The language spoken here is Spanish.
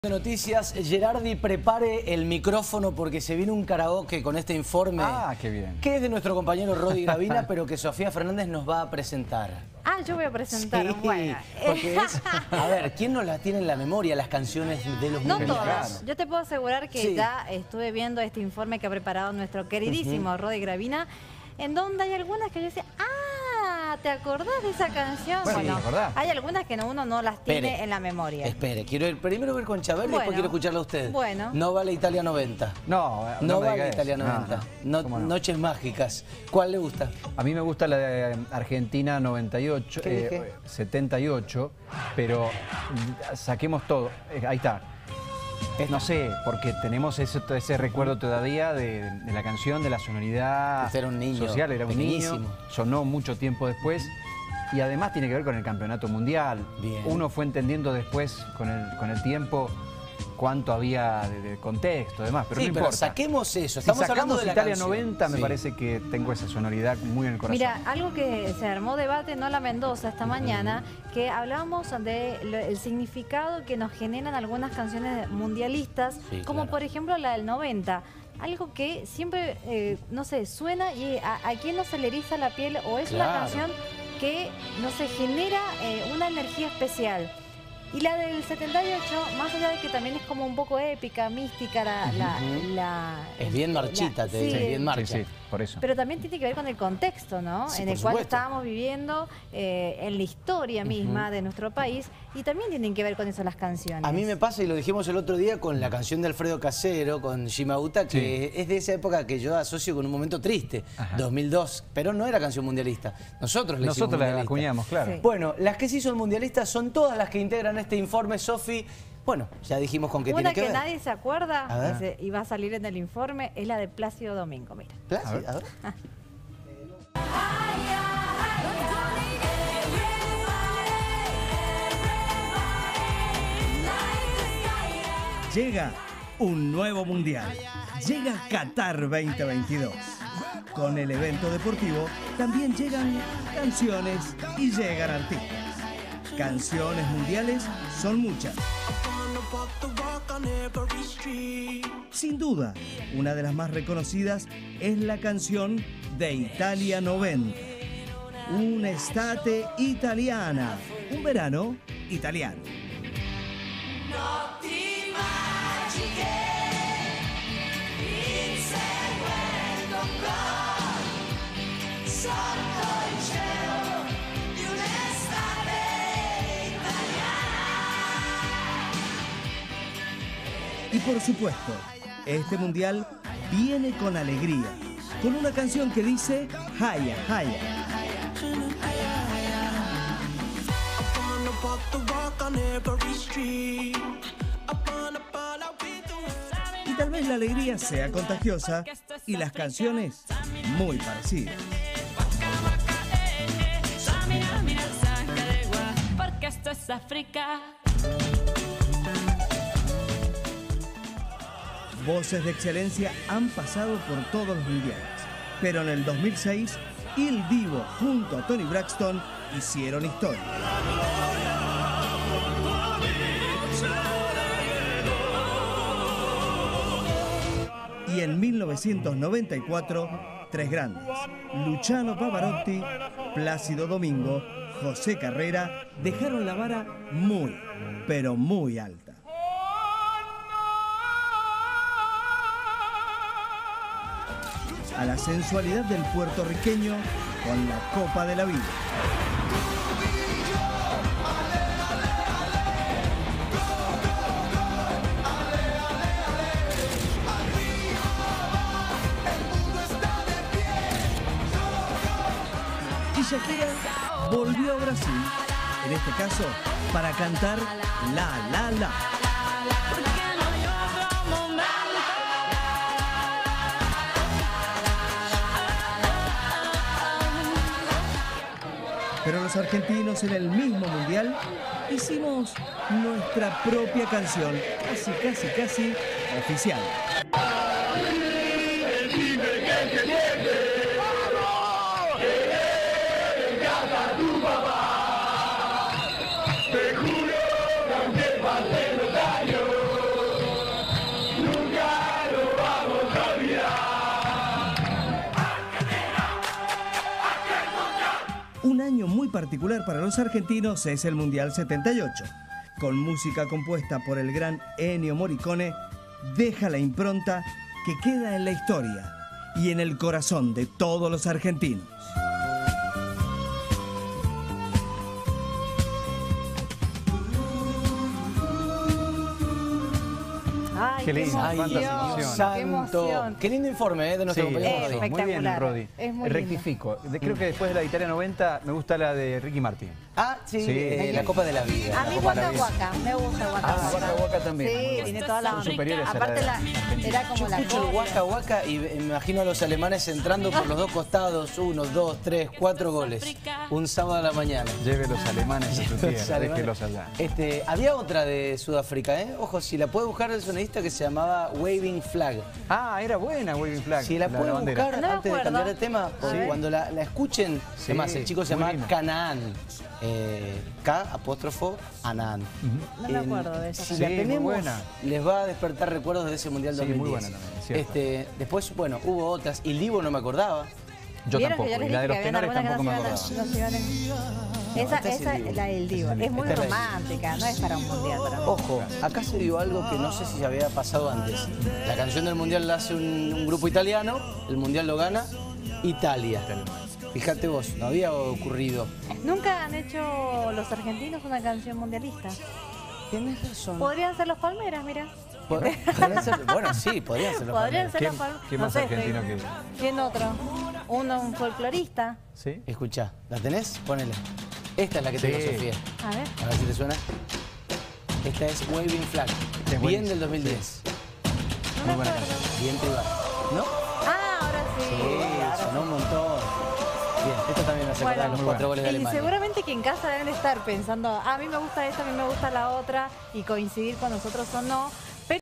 De noticias, Gerardi, prepare el micrófono porque se viene un karaoke con este informe. Ah, qué bien. Que es de nuestro compañero Rodi Gravina, pero que Sofía Fernández nos va a presentar. Ah, yo voy a presentar. Sí, bueno. porque es, a ver, ¿quién nos las tiene en la memoria, las canciones de los No mundiales? todas. Yo te puedo asegurar que Sí. ya estuve viendo este informe que ha preparado nuestro queridísimo Rodi Gravina, en donde hay algunas que yo decía, ¿te acordás de esa canción? Bueno, Bueno, ¿te acordás? hay algunas que uno no las tiene Espere, en la memoria. Espere, quiero ir primero ver con Chabel y después Bueno, quiero escucharla a usted. bueno. No vale Italia 90. No No me vale diga Italia eso. 90. ¿Cómo no? Noches mágicas. ¿Cuál le gusta? A mí me gusta la de Argentina 98, ¿Qué dije? 78, pero saquemos todo. Ahí está. No sé, porque tenemos ese recuerdo todavía de la canción, de la sonoridad Usted era un niño social, era un niño, pequeñísimo. sonó mucho tiempo después y además tiene que ver con el campeonato mundial. Bien. Uno fue entendiendo después con el tiempo cuánto había de contexto, demás, pero Sí, no pero importa. saquemos eso. Si Estamos hablando sacamos de la Italia canción. 90, me Sí. parece que tengo esa sonoridad muy en el corazón. Mira, algo que se armó debate en Hola Mendoza esta mañana, que hablábamos del significado que nos generan algunas canciones mundialistas, Sí, como claro. por ejemplo la del 90. Algo que siempre, no sé, suena y a quién no se le eriza la piel, o es una Claro. canción que, no sé, genera una energía especial. Y la del 78, más allá de que también es como un poco épica, mística, Es bien marchita, te dice, bien marcha. Sí, por eso. pero también tiene que ver con el contexto, ¿no? Sí, en por el cual supuesto. estábamos viviendo, en la historia misma de nuestro país, y también tienen que ver con eso las canciones. A mí me pasa, y lo dijimos el otro día con la canción de Alfredo Casero, con Shimauta, que es de esa época que yo asocio con un momento triste, Ajá. 2002, pero no era canción mundialista. Nosotros la hicimos Nosotros la mundialista. acuñamos, claro. Sí. Bueno, las que sí son mundialistas son todas las que integran este informe, Sofi. Bueno, ya dijimos con qué Una tiene que ver. nadie se acuerda, A ver. y va a salir en el informe, es la de Plácido Domingo, mira. Plácido, a ver. Llega un nuevo mundial. Llega Qatar 2022. Con el evento deportivo también llegan canciones y llegan artistas. Canciones mundiales son muchas. Sin duda, una de las más reconocidas es la canción de Italia 90. Un'estate italiana. Un verano italiano. Y por supuesto, este mundial viene con alegría, con una canción que dice Haya, Haya. Y tal vez la alegría sea contagiosa y las canciones muy parecidas. Porque esto es África. Voces de excelencia han pasado por todos los mundiales, pero en el 2006, Il Divo junto a Toni Braxton hicieron historia. Y en 1994, tres grandes, Luciano Pavarotti, Plácido Domingo, José Carrera, dejaron la vara muy, pero muy alta. A la sensualidad del puertorriqueño con la Copa de la Vida. Y Shakira volvió a Brasil, en este caso para cantar La La La. Pero los argentinos en el mismo mundial hicimos nuestra propia canción, casi oficial. Te juro que aunque pasen los años en particular para los argentinos es el Mundial 78. Con música compuesta por el gran Ennio Morricone, deja la impronta que queda en la historia y en el corazón de todos los argentinos. Ay, Qué lindo, Ay, cuántas Dios emociones. santo. Qué emoción. Qué lindo informe de nuestro compañero Rodri. muy bien, Espectacular. Rodi. Es muy lindo. Rectifico. Creo que después de la de Italia 90 me gusta la de Ricky Martin. Ah, sí, Sí. la Copa de la Vida. A mí Copa de la Waka Vida. Waka, me gusta Waka Waka. Waka Waka también. Sí, tiene toda la Son onda. superiores a la Aparte de era como Yo la escucho el copia. Waka Waka y me imagino a los alemanes entrando por los dos costados, 1, 2, 3, 4 goles. Un sábado a la mañana. Lleve los alemanes a su Los tierra, alemanes. déjelos allá. Había otra de Sudáfrica, ¿eh? Ojo, si la puede buscar el sonidista, que se llamaba Waving Flag. Ah, era buena Waving Flag. Si la puede bandera. buscar No me antes de acuerdo. cambiar de tema, porque ver. cuando la escuchen, Sí, además el chico se muy llama linda. Canaán, K'_Anán. No me acuerdo de esa Si Sí, la muy tenemos, buena. les va a despertar recuerdos de ese Mundial Sí, 2010. muy buena también, es cierto. Después, bueno, hubo otras. Y Livo no me acordaba. Yo ¿Vieron tampoco. que yo les Y la de dije los que había tenores algunas tampoco me que no acordaba. se iban en- Esa esta es el es Divo. la del Divo. Es muy Esta es la del- romántica, no es para un mundial. Para mí. Ojo, acá se dio algo que no sé si se había pasado antes. La canción del Mundial la hace un grupo italiano, el Mundial lo gana Italia. Fíjate vos, no había ocurrido. Nunca han hecho los argentinos una canción mundialista. Tienes razón. Podrían ser los Palmeras, mira. Podrían ser- bueno, sí, podrían ser los Podrían Palmeras. ser ¿Quién- los Palmeras. quién más argentino que- ¿Quién otro? Un folclorista. ¿Sí? Escuchá, ¿la tenés? Ponele. Esta es la que te Sí. digo, Sofía. A ver. A ver si te suena. Esta es Waving Flag. Bien buenísima. del 2010. No Muy me buena acuerdo. Bien privado. ¿No? Ah, ahora sí. Sí, sonó un montón. Bien, esto también me hace acordar Bueno, los 4 goles de y Alemania. seguramente que en casa deben estar pensando, a mí me gusta esta, a mí me gusta la otra, y coincidir con nosotros o no.